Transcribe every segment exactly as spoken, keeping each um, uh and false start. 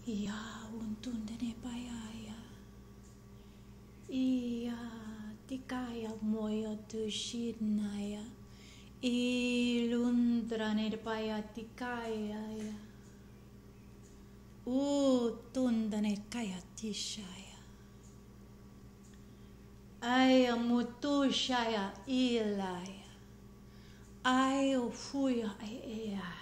Ia untundene payaya. Ia tikaya moyo tushinaya. Ilundrane paya tikaya ya. Utundane kaya tishaya. Aya mutushaya ilaya. Aya fuya ai ai.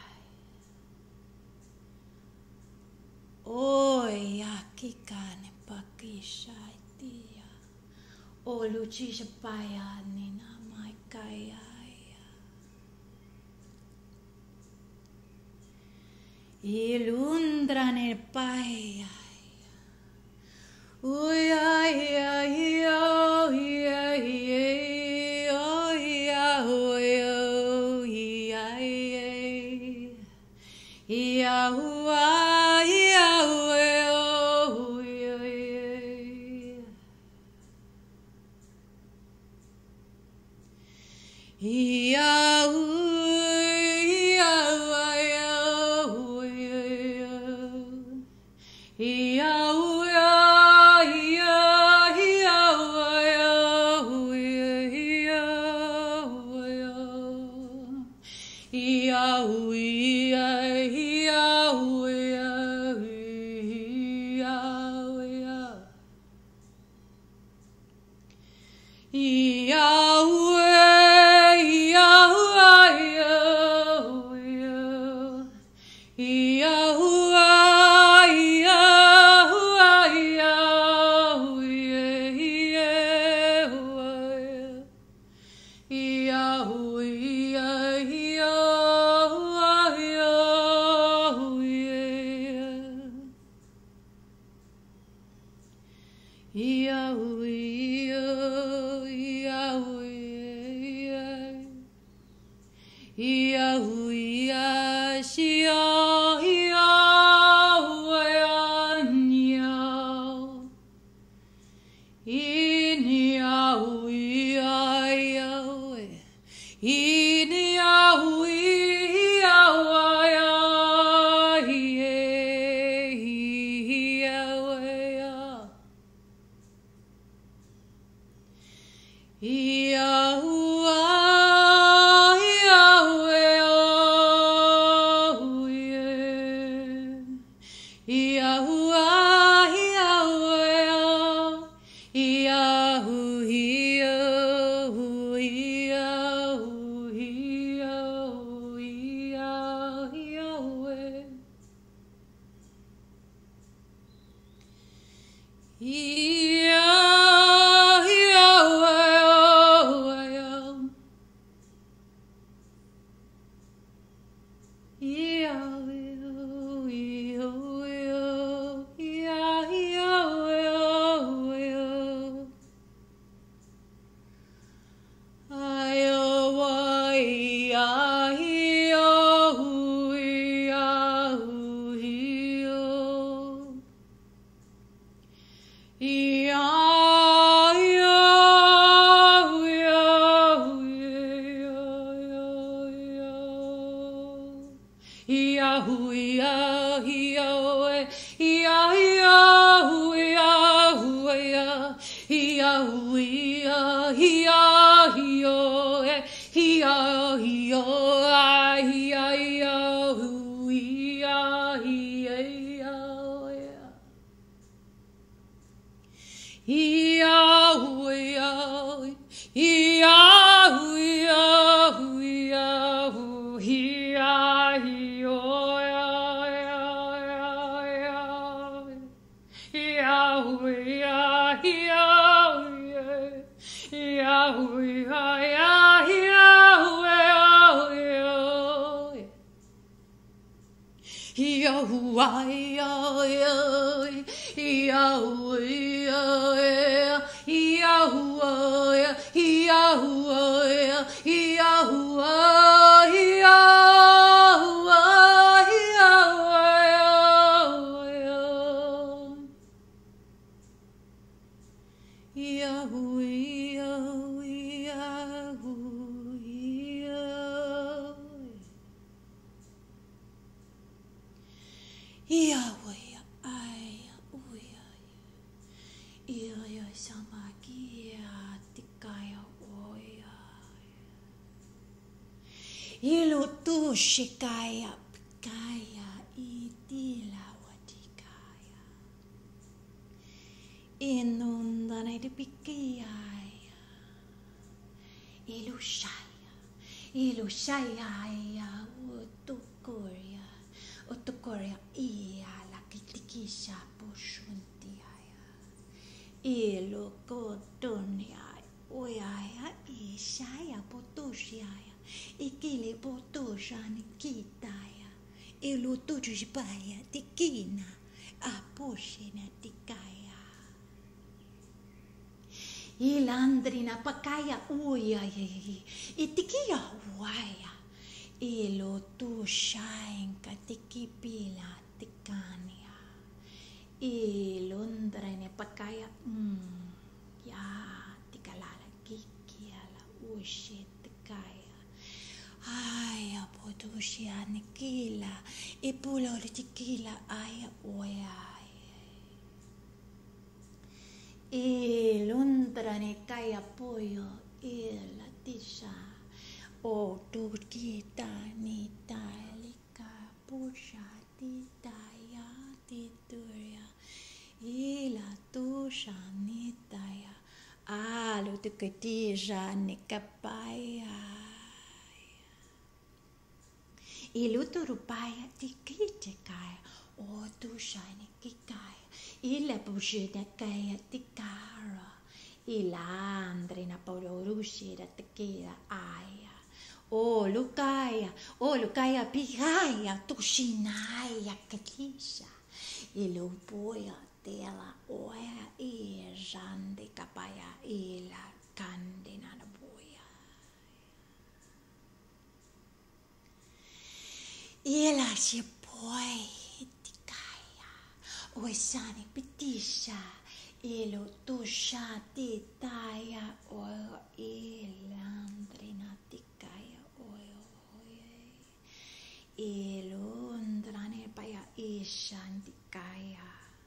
Oi, akikane pakishai tia. O luchisha paya nina mai kaya. Ilundrane paya. Oi, ai, ai, ai, ai, Yahweh, I kia tikaya oya. Ilu tu shikaya pikaya itila watikaya. Inundana de pikaya. Ilu shaya. Ilu shaya ya utukuria. Utukuria iya la kitikisha poshuntia. Ilu kotunia oyaya ishaya potushaya ikili potushani kitaya ilu tujushbaya tikina aposhina tikaya ilandrina pakaya oyaya itikia waya ilu tushainka tikipila tikania ilundrane pakaya mm ya tikalala kikiala ushi tikaya aya potushia nikila ipulo tikila aya oya ilundrane kaya poyo ila tisha o tukita ni talika pusha titaya tituria ila tu shanitaya alu tukatija nikapaya ilu turupaya tikitikaya o tu shanikikaya ila bushida kaya tikara ila andrina polorushida tikira aya o lukaya o lukaya pigaya tushinaya katisha ilu poya tela oya i jande kapaya ila kandina na boya ila si boy tikaya oisani pitisha ilu tusha titaya o ilandrina tikaya oyo ilu ndrane paya ishantikaya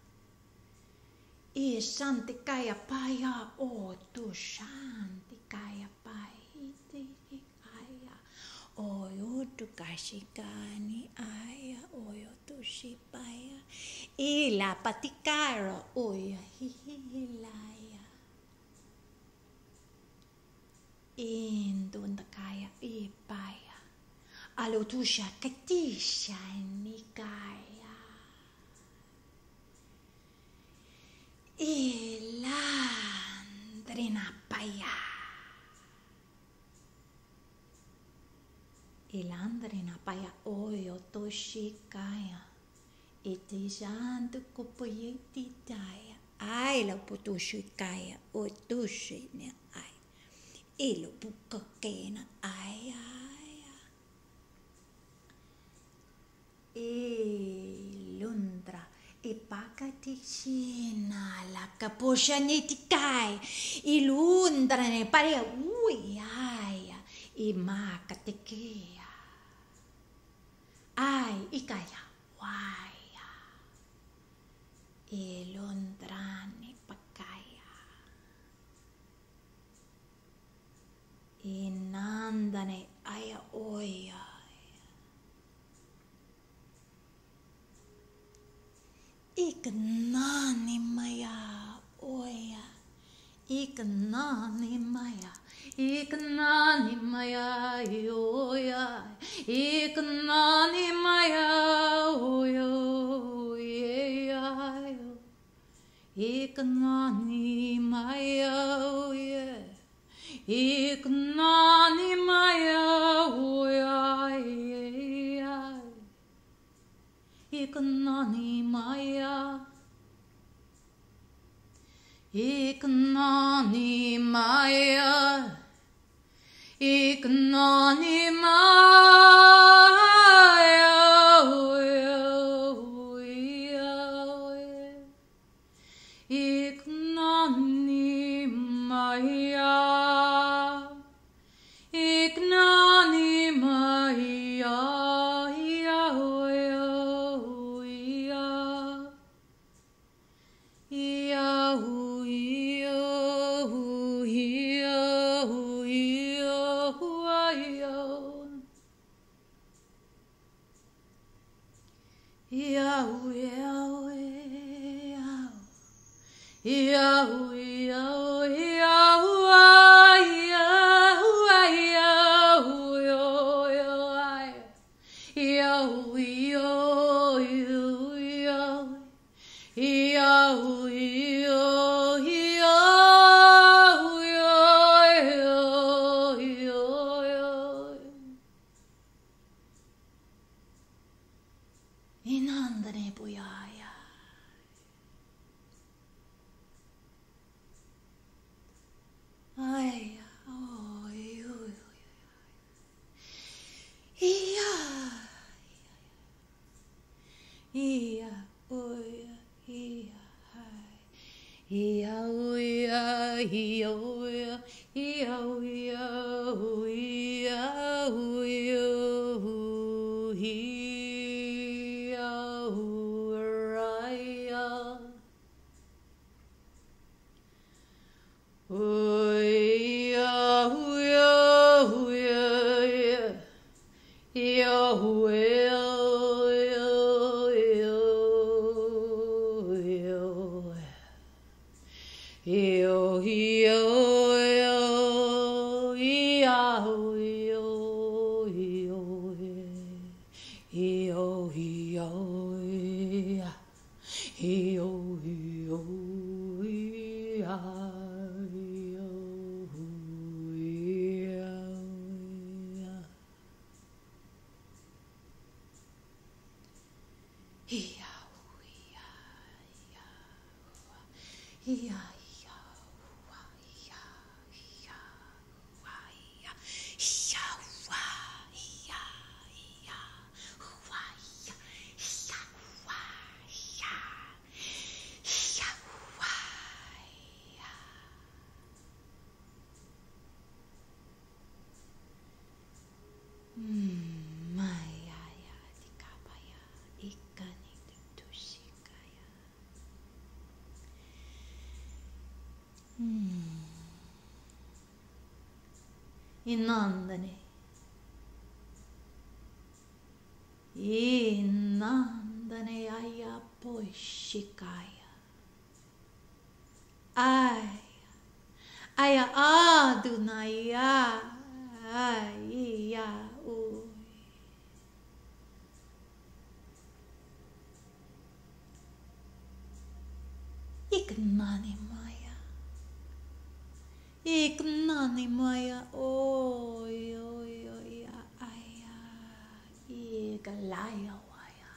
I shanti kaya paya o tu shanti kaya paya kaya o yo tu kashikani aya o yo tu shipaya ila patikara o ya hilaya indunda kaya ipaya alo tu shakatisha ni kaya ilandrina paya ilandrina paya oyo toshikaya iti jantu kupuye titaya ay la putushikaya o tushine ay ilo pukakena ay ay ilundra ipakatisina la kaposha nitikai ilundra ne pare uyaya imakatekea ai ikaya waya ilundra ne pakaya inandane aya oya Ikanani maya oya Ikanani maya Ikanani maya oya Ikanani maya oya Ikanani maya oya Ikanani maya oya Ikanani maya Ikanani maya Ikanani maya Ikanani maya Ikanani maya Yahoo, Yahoo, yo, yo, yo, yo, yo, yo, yo, yo, yo, yo. Inandane buyaya. Ay, oh, yo, yo, yeah, yeah, oh, yeah, yeah, yeah, oh, yeah, yeah, oh, yeah, yeah, oh, yeah, oh, yeah, oh, yeah, oh, yeah, oh, right. Oh, yeah, oh, yeah, oh, yeah, yeah. Yo, yo, yo, yo, yo, yo, yo, yo, yo, yo, yo, yo, yeah, Inandane, inandane aya poishikaya, ay, aya adunaya, ay, ya, uy. Ignani maya, ignani maya, oy, oy, oy, aya, igalaya waya,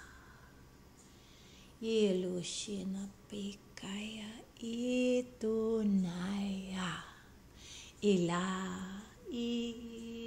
ilushina pikaya, itunaya, ila, i.